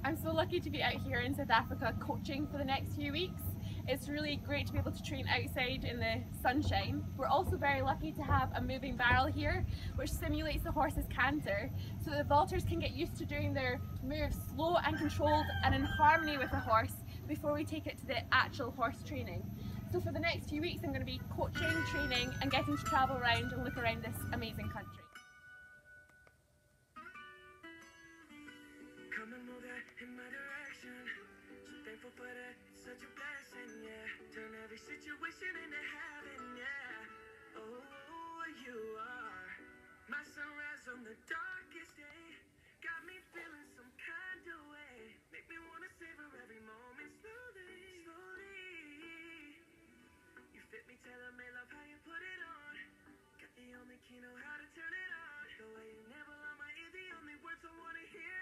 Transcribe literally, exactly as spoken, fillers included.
I'm so lucky to be out here in South Africa coaching for the next few weeks. It's really great to be able to train outside in the sunshine. We're also very lucky to have a moving barrel here which simulates the horse's canter so that the vaulters can get used to doing their moves slow and controlled and in harmony with the horse before we take it to the actual horse training. So for the next few weeks I'm going to be coaching, training and getting to travel around and look around this amazing country. Come and move that in my direction. So thankful for that, such a blessing, yeah. Turn every situation into heaven, yeah. Oh, you are my sunrise on the darkest day. Got me feeling some kind of way. Make me wanna savor every moment slowly, slowly. You fit me, tailor me, love how you put it on. Got the only key, know how to turn it on. The way you never on my ear, the only words I wanna hear.